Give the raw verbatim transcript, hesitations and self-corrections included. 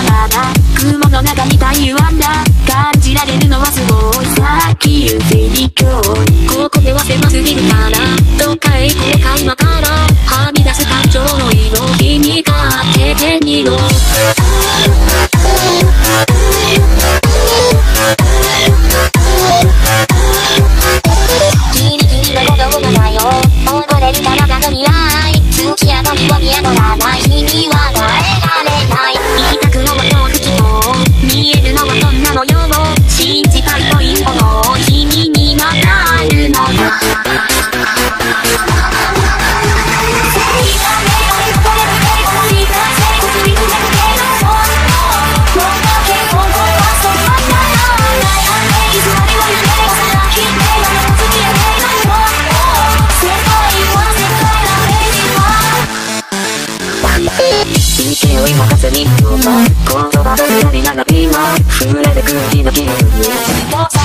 まだ雲の中に太陽だ感じられるのはすごい先行って離境ここでは狭すぎるからどっかへ行こうか今からはみ出す感情の色君が手で見ろギリギリの鼓動がないよ踊れる体の未来好きやのには見当たらない君は耐えられない言いたくのは恐怖と見えるのはそんなのよ信じたいポイントの君にまたあるのだ勢いも風に乗った言葉と二人なら今触れて空気の気分に